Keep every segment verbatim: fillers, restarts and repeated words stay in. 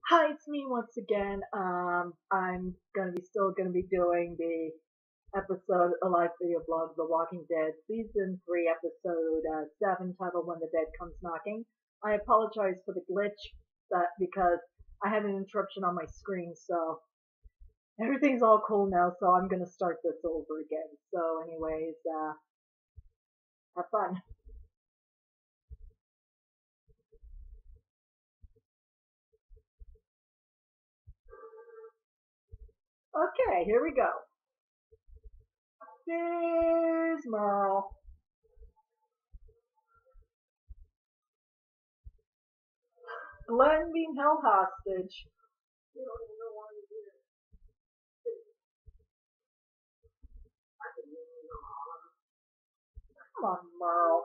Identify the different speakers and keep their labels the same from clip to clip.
Speaker 1: Hi, it's me once again. Um, I'm gonna be still gonna be doing the episode, a live video blog, The Walking Dead, season three, episode uh, seven, titled "When the Dead Comes Knocking." I apologize for the glitch, that because I had an interruption on my screen, so everything's all cool now. So I'm gonna start this over again. So, anyways, uh, have fun. Okay, here we go. There's Merle. Glenn being held hostage. Come on, Merle.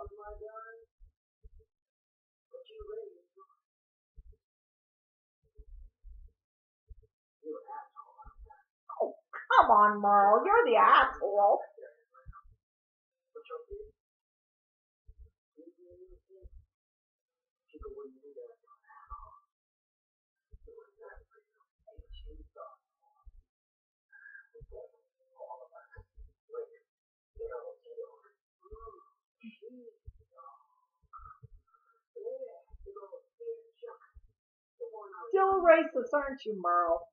Speaker 1: Oh, come on, Merle. You're the asshole. Still a racist, aren't you, Merle?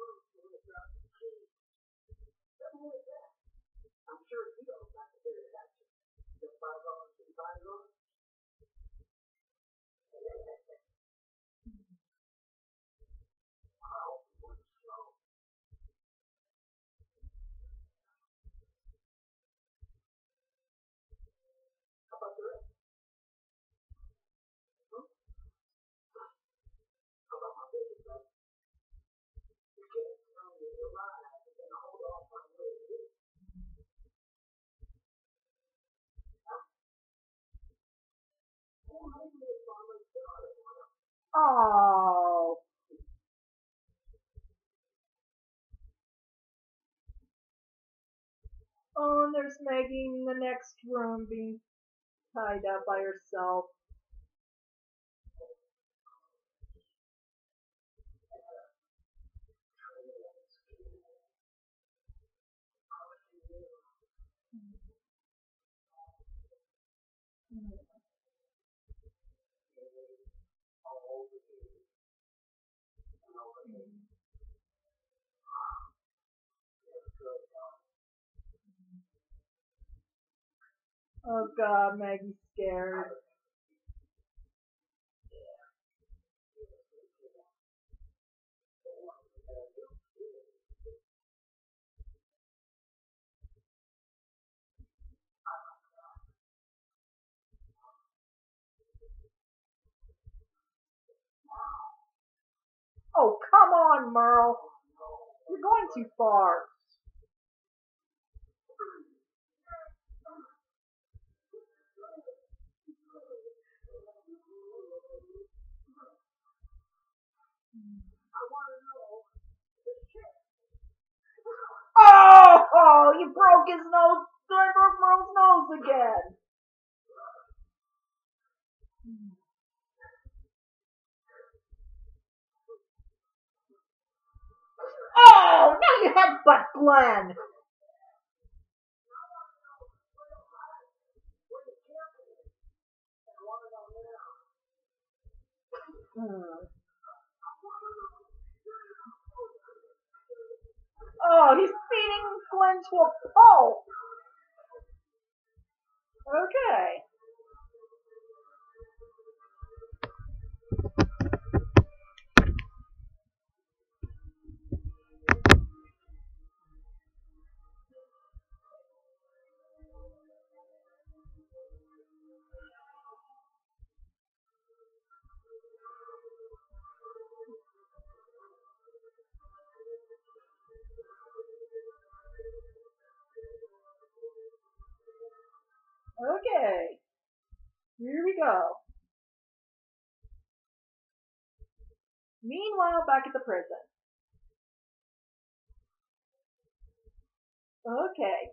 Speaker 1: Oh. Oh, and there's Maggie in the next room being tied up by herself. Oh God, Maggie's scared. Oh, come on, Merle. You're going too far. Oh, oh, you broke his nose. I broke Merle's nose again. Oh, now you headbutt Glenn. Hmm. Oh, he's beating Glenn to a pulp. Okay. Okay. Here we go. Meanwhile, back at the prison. Okay.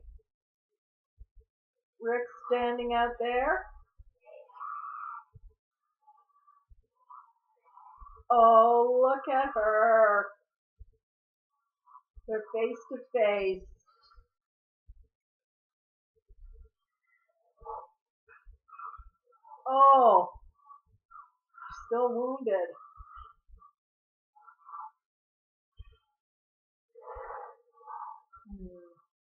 Speaker 1: Rick's standing out there. Oh, look at her. They're face to face. Oh, still wounded. Hmm.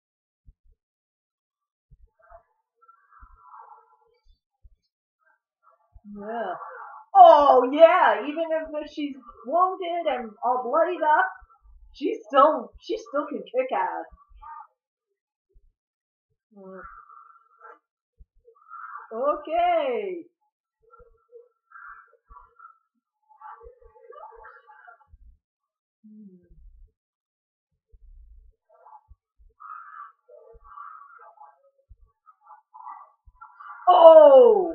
Speaker 1: Yeah. Oh yeah, even if she's wounded and all bloodied up, she still she still can kick ass. Mm. Okay. Hmm. Oh,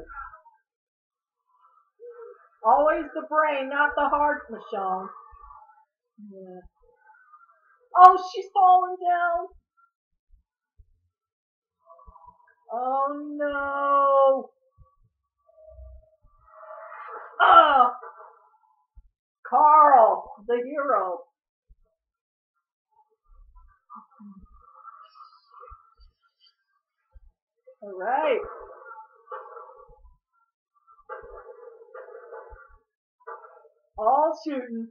Speaker 1: always the brain, not the heart, Michonne. Yeah. Oh, she's falling down. Oh no. Ah, Carl, the hero. All right. All shooting.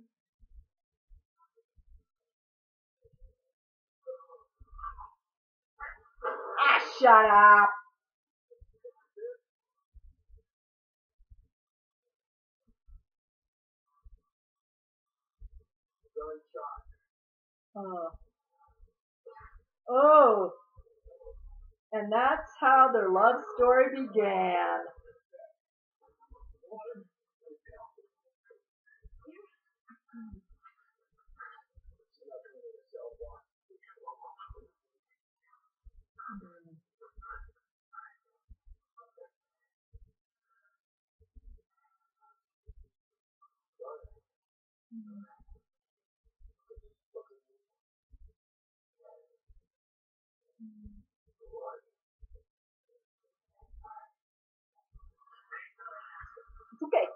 Speaker 1: Ah, shut up. Uh, oh, and that's how their love story began. It's okay.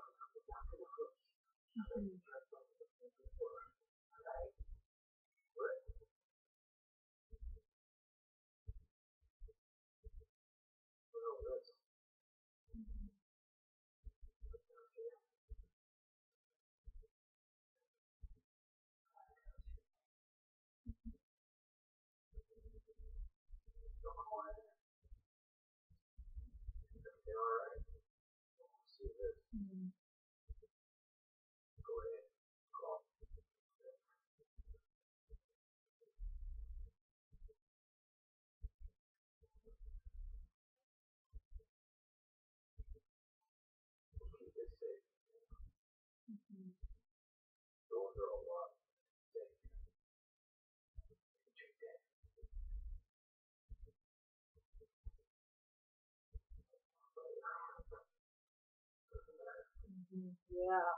Speaker 1: Yeah.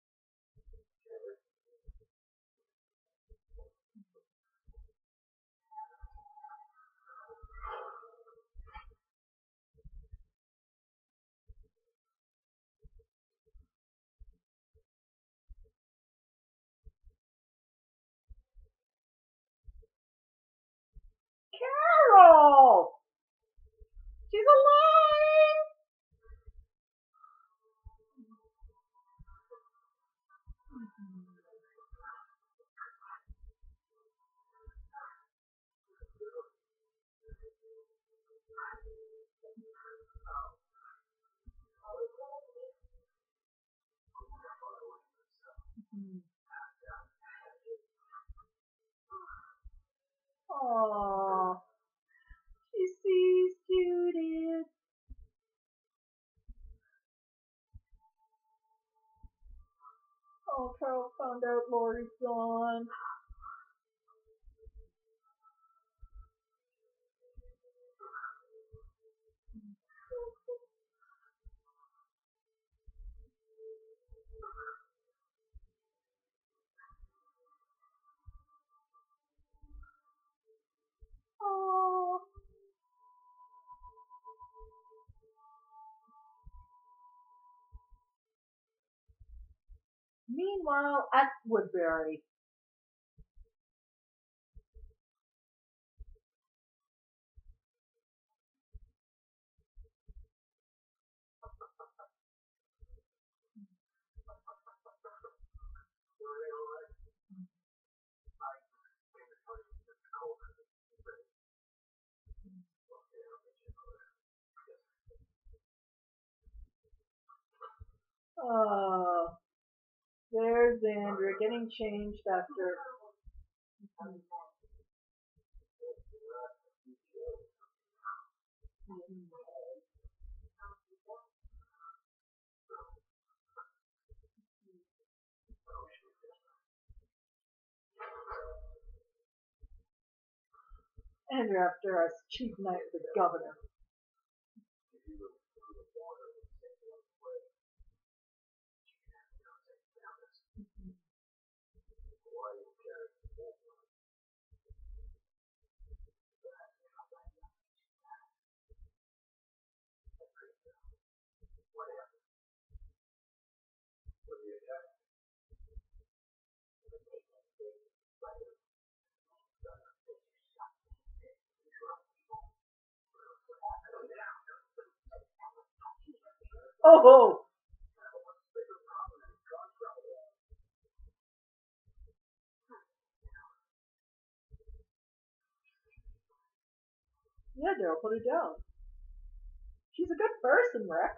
Speaker 1: Carol! She's alive! Oh, she sees Judith. Oh, Carol found out Lori's gone. Oh, Meanwhile, at Woodbury. Oh, there's Andrew getting changed after. Andrew after us, chief knight of the governor. Oh, yeah, Daryl, put it down. She's a good person, Rex.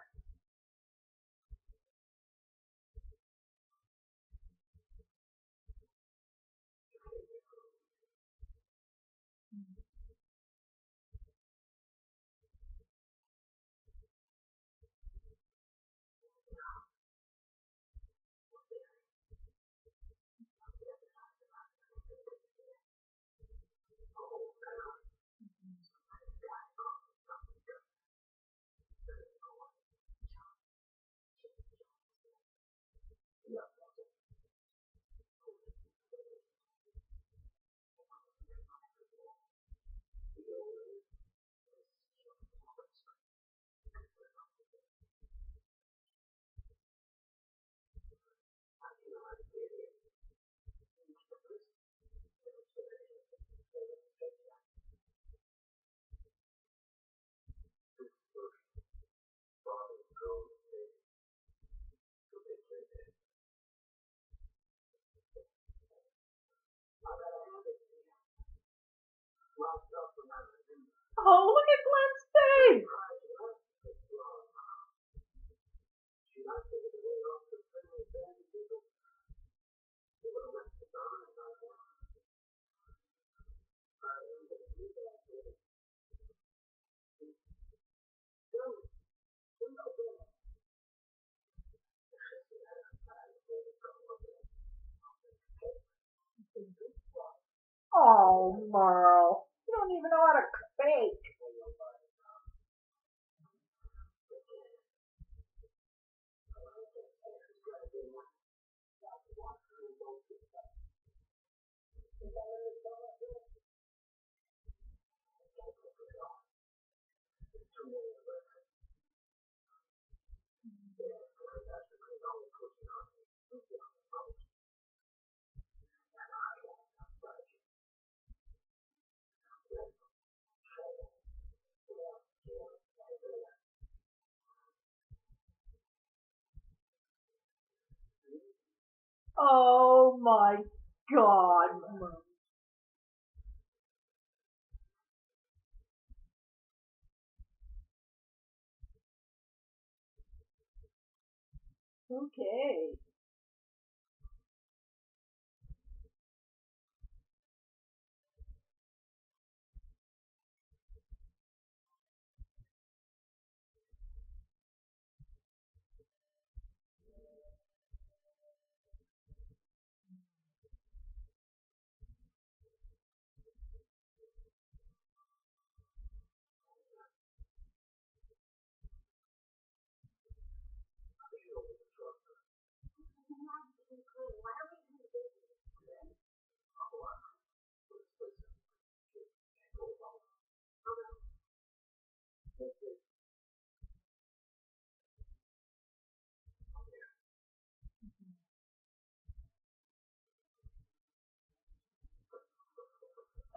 Speaker 1: Oh, look at Glenn's face! Oh, Merle. You don't even know how to bake. Oh my god, Merle. Okay.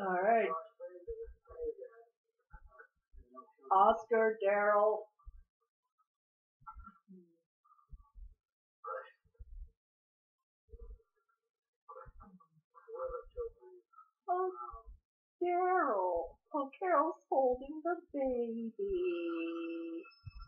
Speaker 1: Alright. Oscar, Daryl. Oh, Daryl. Oh, Carol's holding the baby.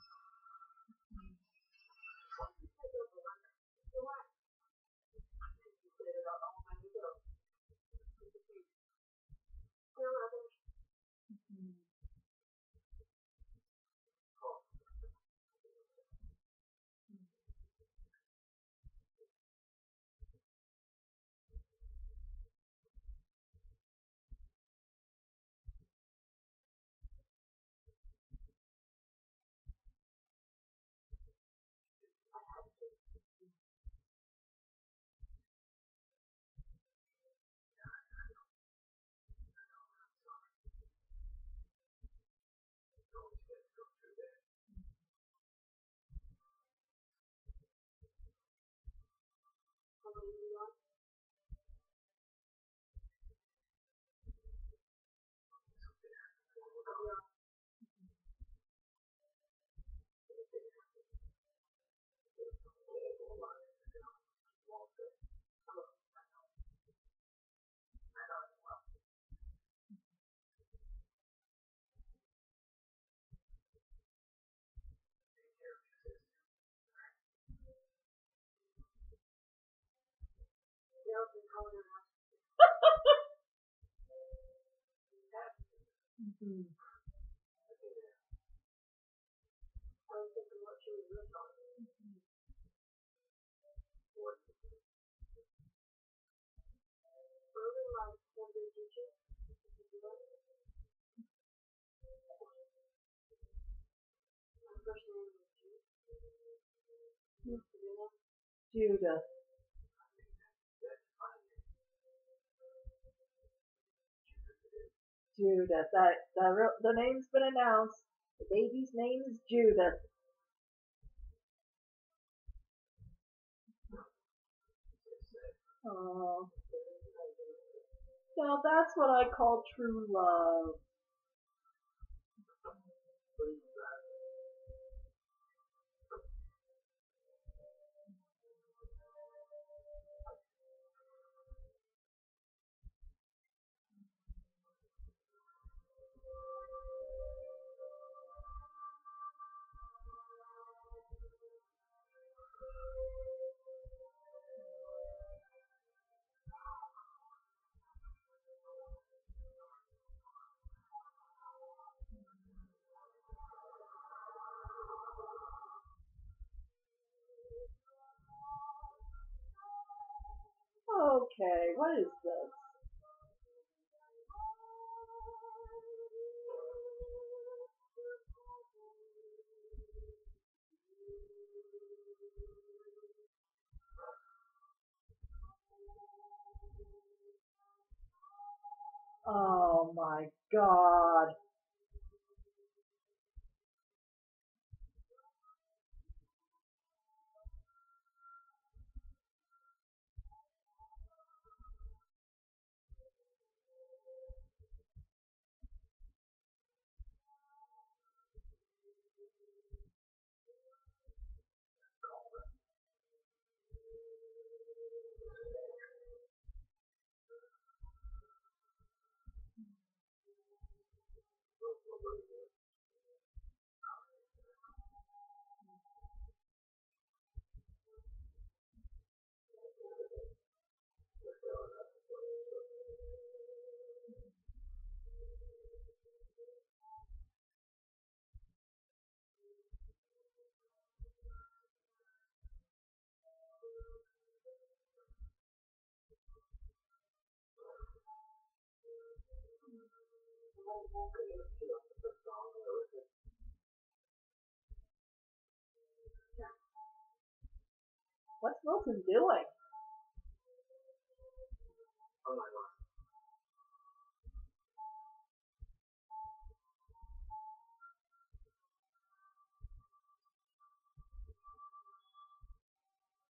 Speaker 1: Mm-hmm. Judith. Judith. That, that re- the name's been announced. The baby's name is Judith. Oh. Now that's what I call true love. Okay, what is this? Oh my god. What's Wilson doing?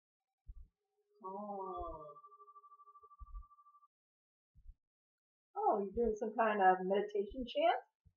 Speaker 1: Oh. Oh, you're doing some kind of meditation chant?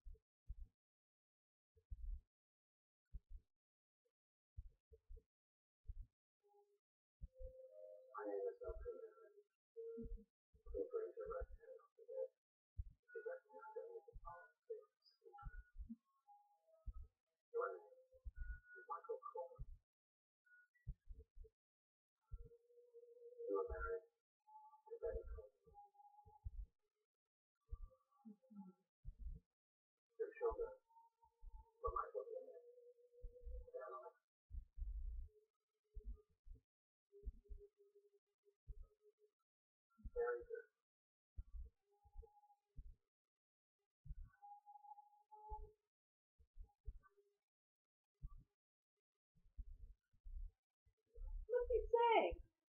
Speaker 1: What's he saying?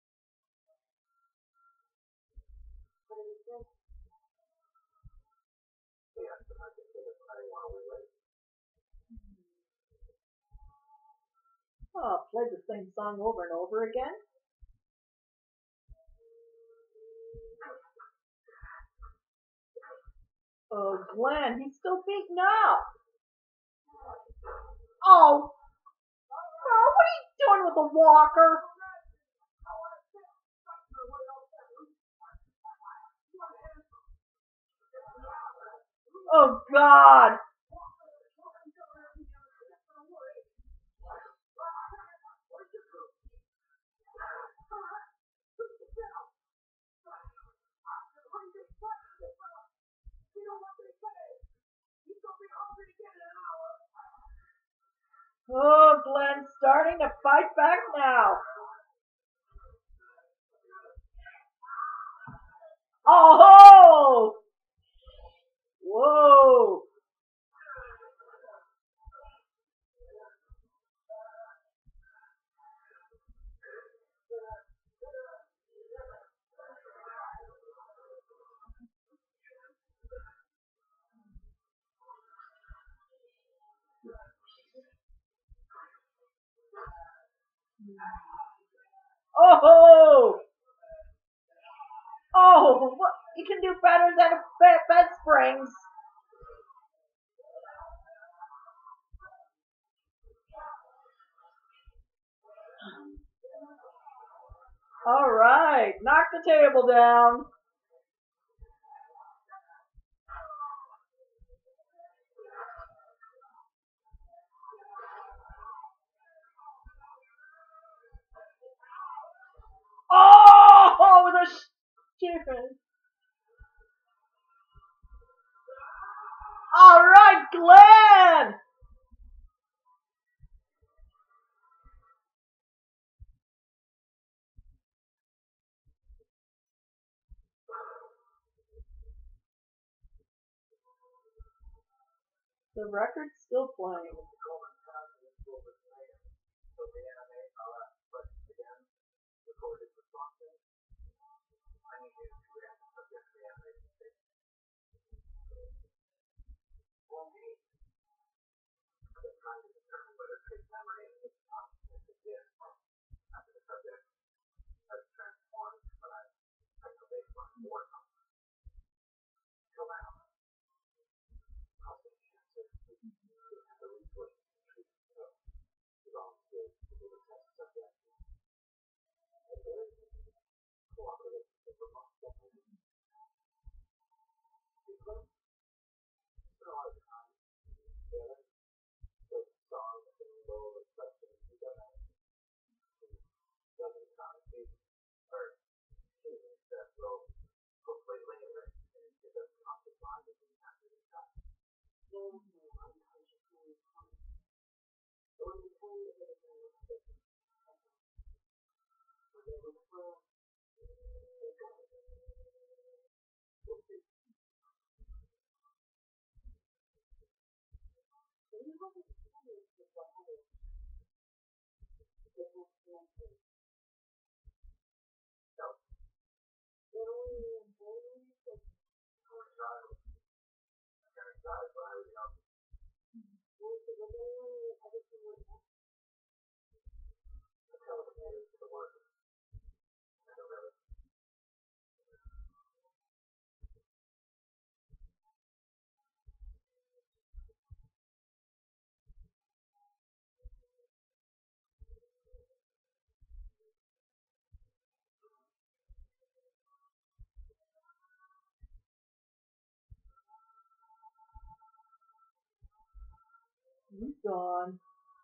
Speaker 1: Oh, play the same song over and over again? Oh, Glenn, he's still beaten up. Oh, oh, what are you doing with the walker? Oh, God. Oh, Glenn's starting to fight back now. Oh! Whoa! Oh! Oh! What? You can do better than a bed, bed springs. All right, knock the table down. Oh, with a stupid. All right, Glenn. The record's still playing. gone.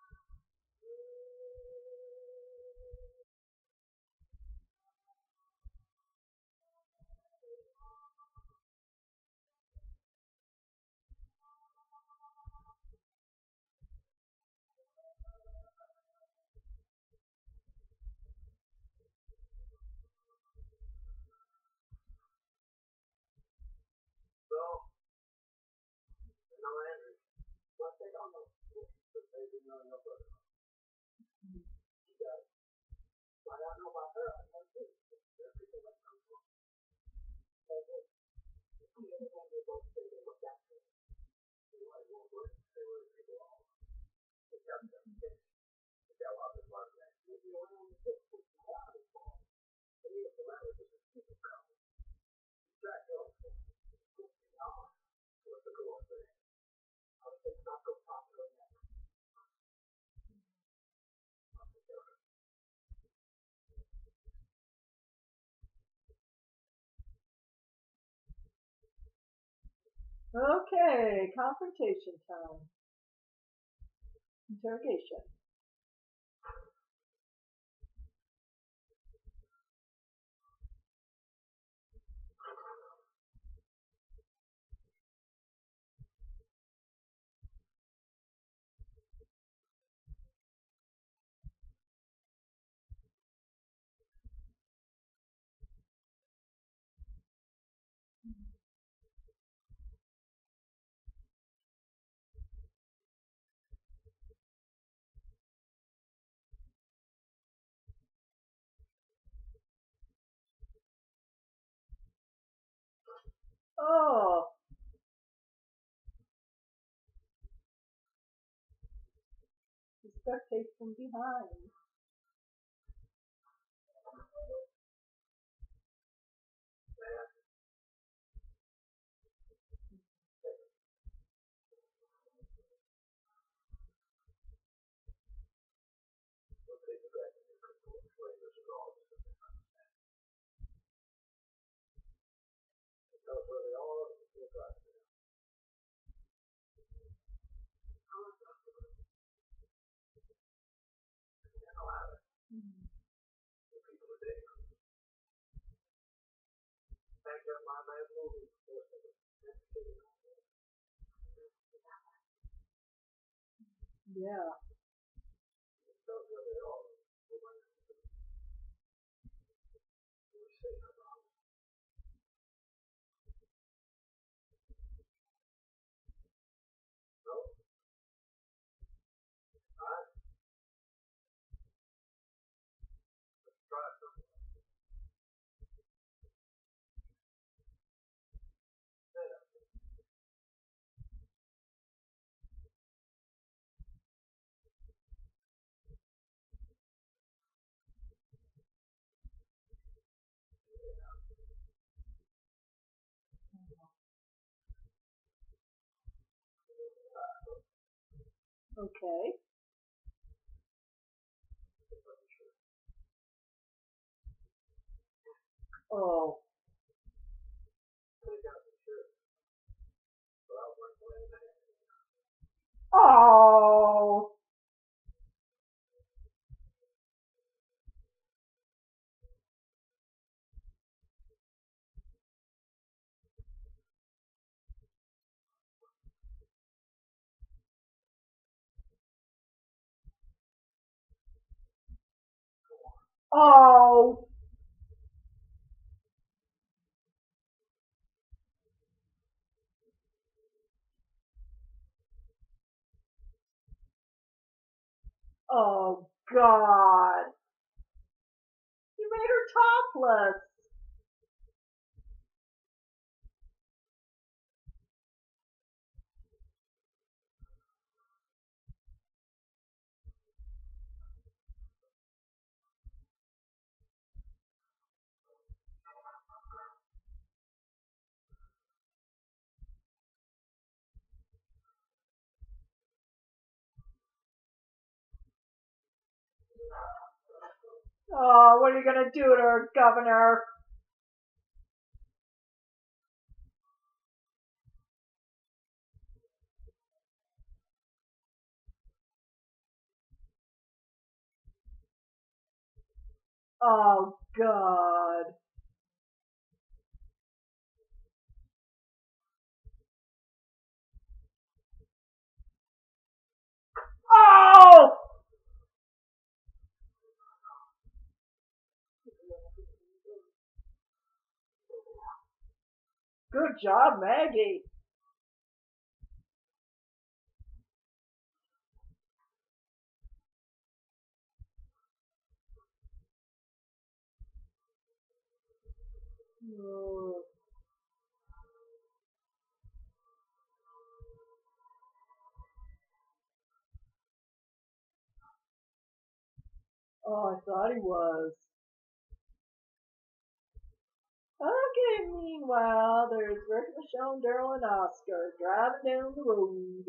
Speaker 1: Okay, confrontation time. Interrogation. Oh, the spectates from behind. Yeah. Okay. Oh. Oh. Oh. Oh God. You made her topless. Oh, what are you gonna do to her, Governor? Oh God. Oh! Good job, Maggie. Oh, oh, I thought he was. Okay, meanwhile, there's Rick, Michonne, Daryl, and Oscar driving down the road.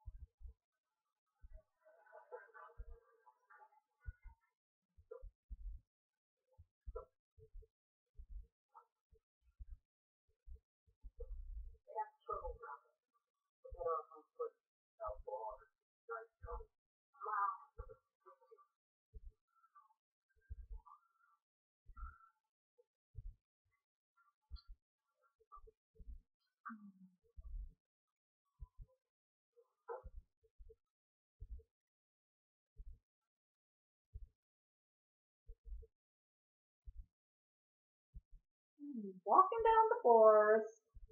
Speaker 1: Hmm, walking down the forest.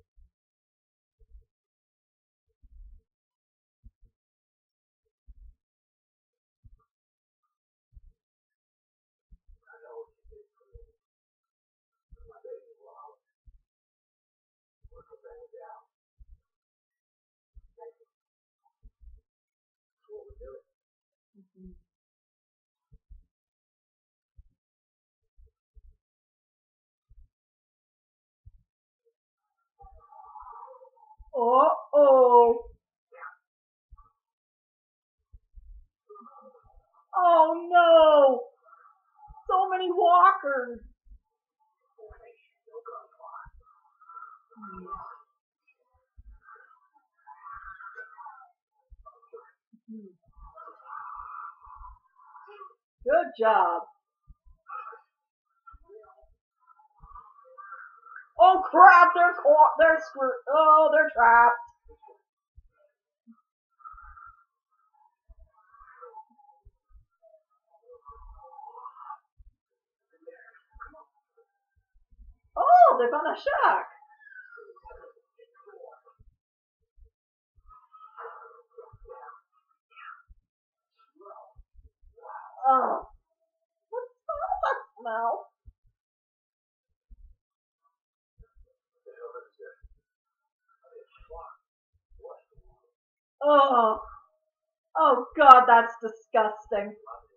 Speaker 1: Mhm. Oh, oh, oh no! So many walkers. Mhm. Good job. Oh crap! They're caught. They're screwed. Oh, they're trapped. Oh, they found a shack. Oh, what's that smell? Oh, oh God, that's disgusting.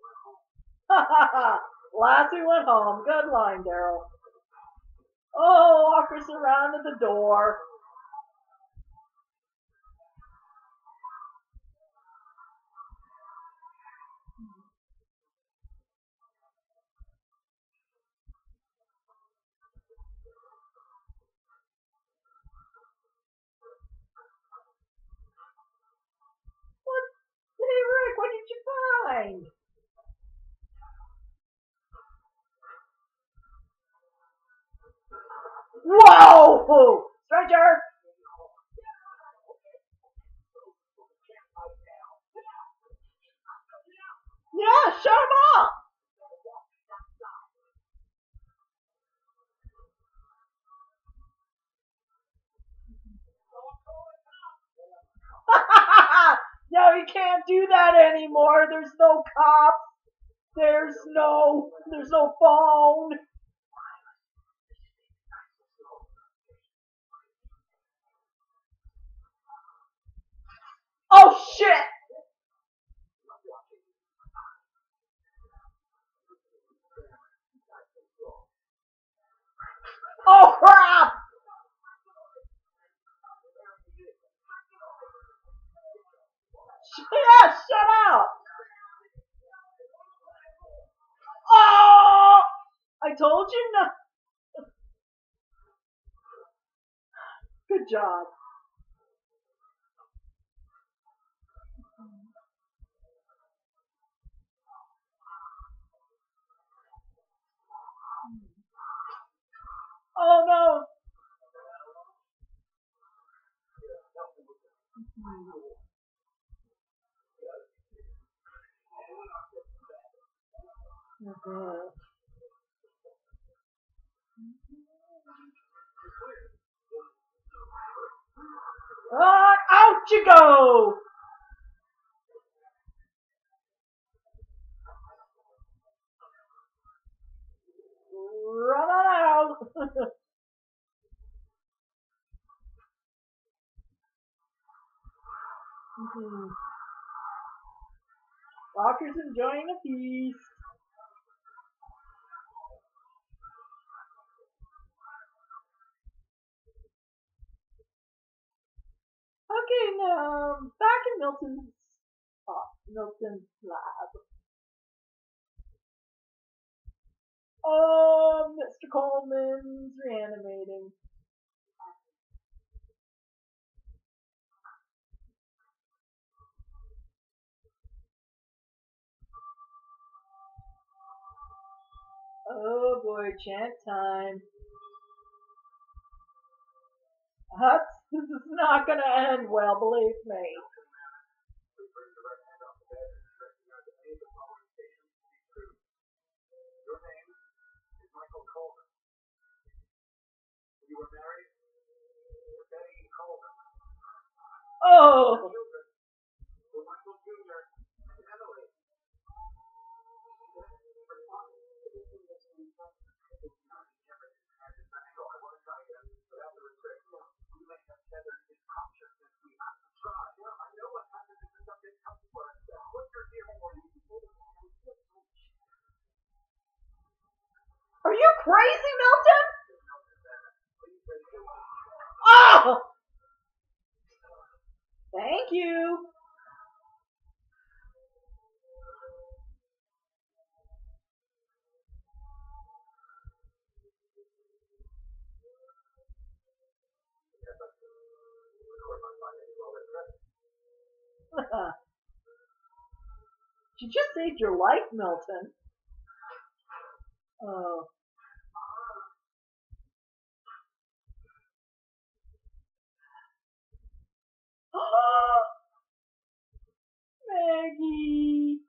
Speaker 1: Lassie went home. Good line, Daryl. Oh, Walker surrounded the door. What? Hey, Rick, what did you find? Whoa! Stranger! Yeah, shut him up! No, you can't do that anymore. There's no cops. There's no, there's no phone. Oh shit! Oh crap! Yeah, shut up! Oh! I told you no. Good job. Oh no! Mhm. Ah, out you go! Run on out! Mhm. Walker's enjoying a feast. Okay, now back in Milton's uh, Milton's lab. Oh, mister Coleman's reanimating. Oh boy, chant time. That's, this is not gonna end well, believe me. Oh! Are you crazy, Milton? Oh! Thank you. She just saved your life, Milton. Oh. Maggie.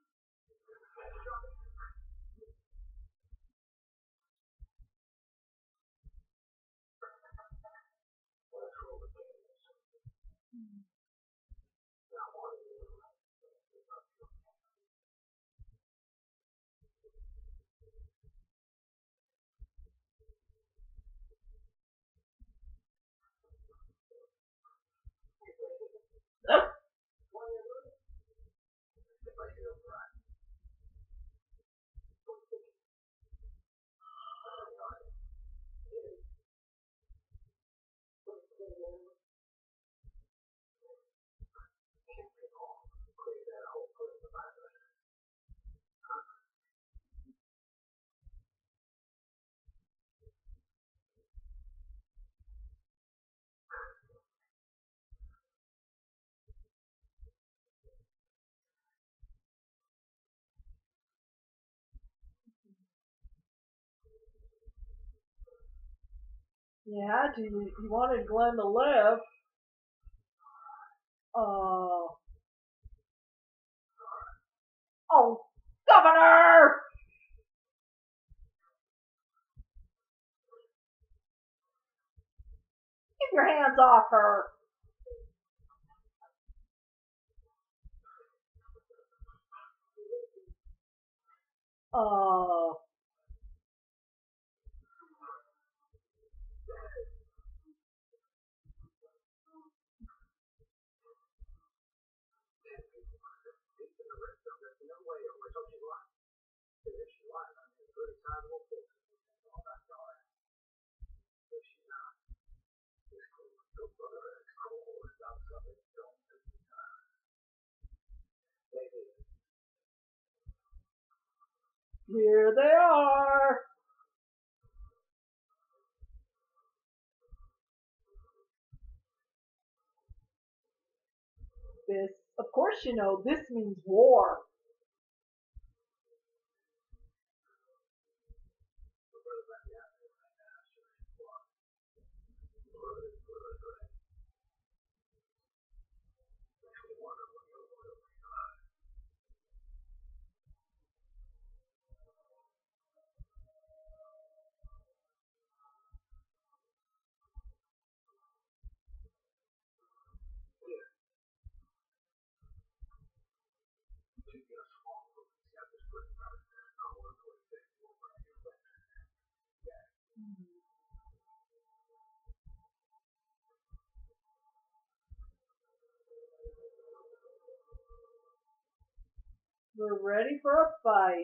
Speaker 1: Yeah, you, you wanted Glenn to live. Oh. Oh, Governor! Keep your hands off her. Oh. Here they are. This, of course, you know, this means war. We're ready for a fight.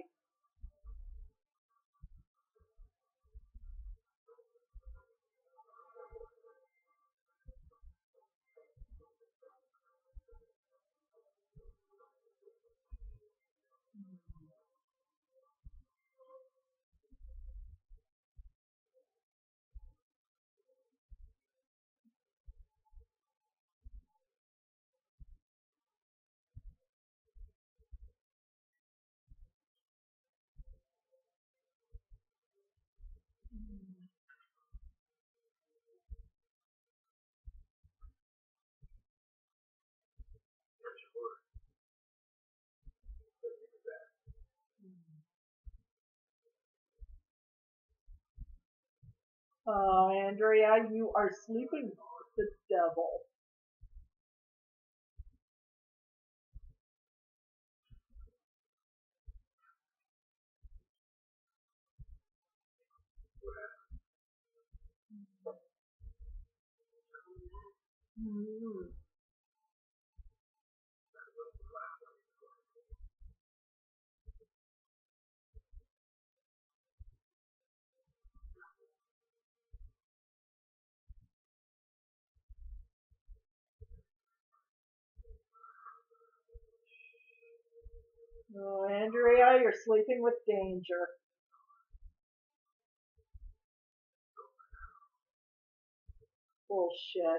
Speaker 1: Oh, Andrea, you are sleeping with the devil. Mm. Oh, Andrea, you're sleeping with danger. Bullshit.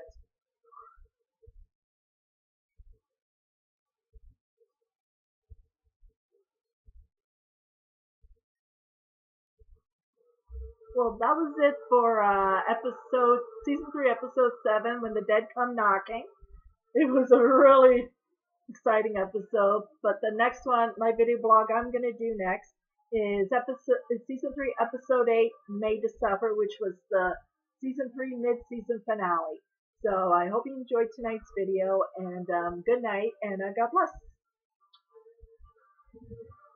Speaker 1: Well, that was it for uh, episode season three, episode seven, when the dead come knocking. It was a really exciting episode. But the next one, my video blog I'm gonna do next is episode is season three, episode eight, Made to Suffer, which was the season three mid-season finale. So I hope you enjoyed tonight's video, and um, good night, and uh, God bless.